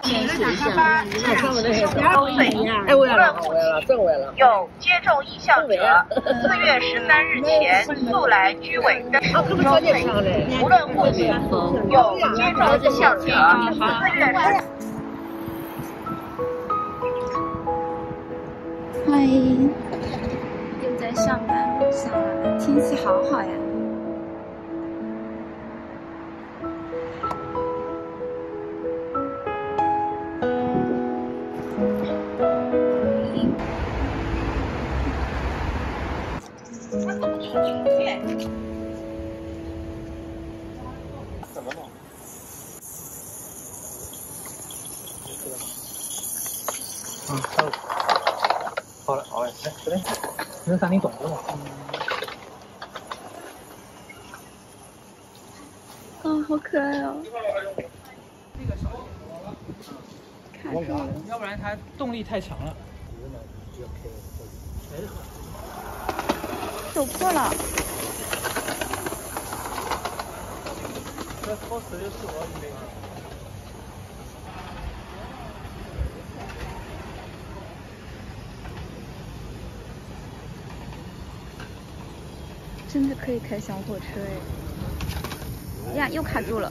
每日打卡吧，周岁，无论户籍，有接种意向者，4月13日前速来居委登记周岁，无论户籍，有接种意向者，4月10。 嗨，又在上班路上了，天气好好呀。 怎么弄？好了，好嘞，来这边，那啥你懂的嘛？ 哦，好可爱哦！卡住了， 要不然它动力太强了。 手破了。 这好吃的是我这个。 真的可以开小火车哎！呀，又卡住了。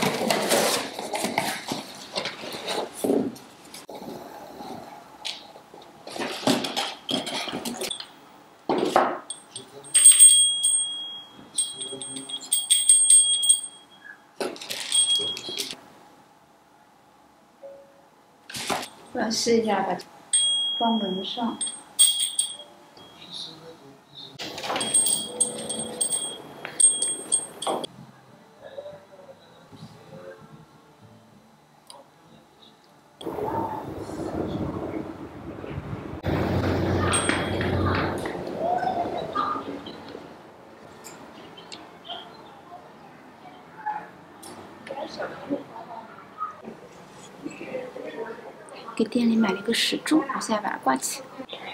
我要试一下把放门上。给店里买了一个时钟，我现在把它挂起。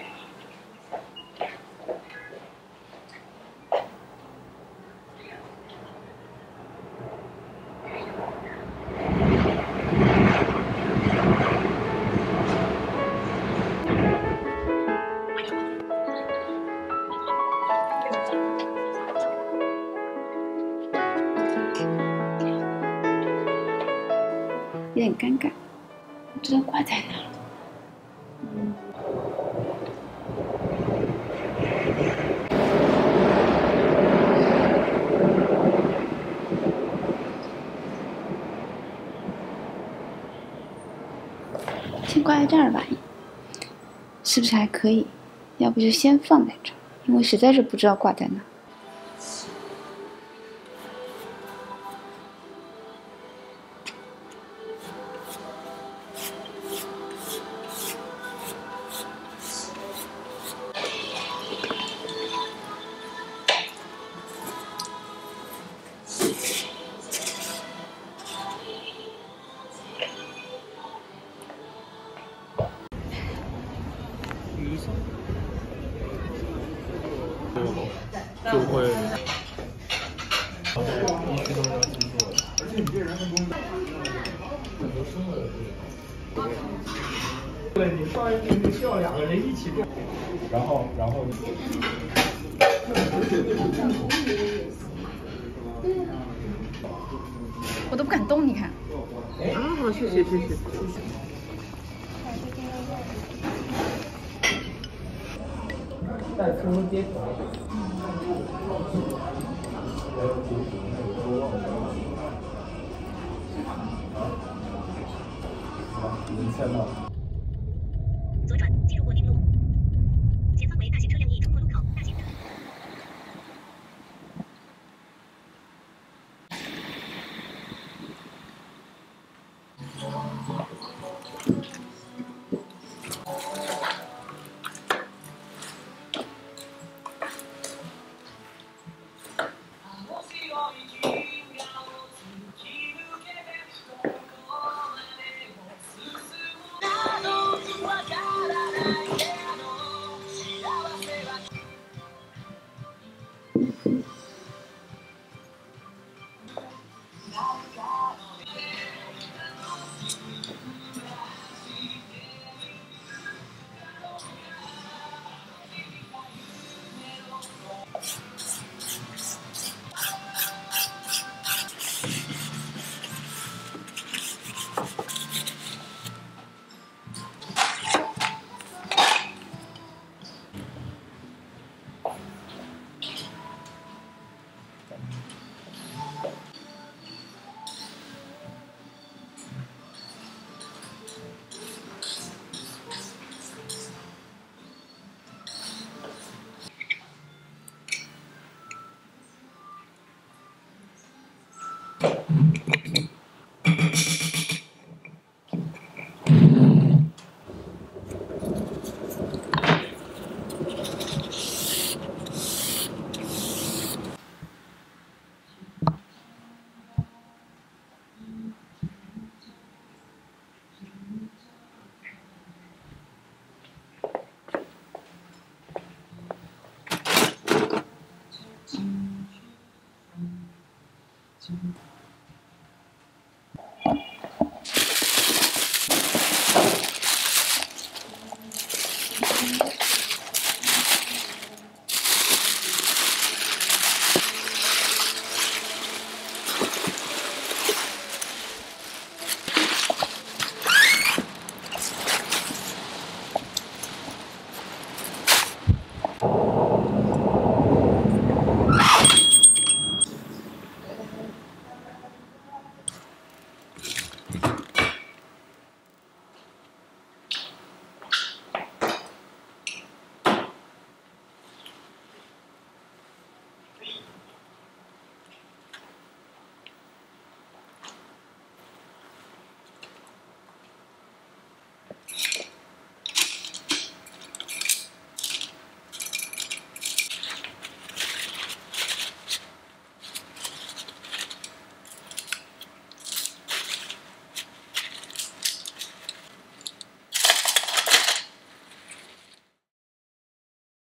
有点尴尬，不知道挂在哪。先挂在这儿吧，是不是还可以？要不就先放在这儿，因为实在是不知道挂在哪。 就会， 对，你放进去需要2个人一起动，然后。 我都不敢动，你看。 好，谢谢。 再冲接口。 左转进入过定路，前方为大型车辆易冲过路口，大型。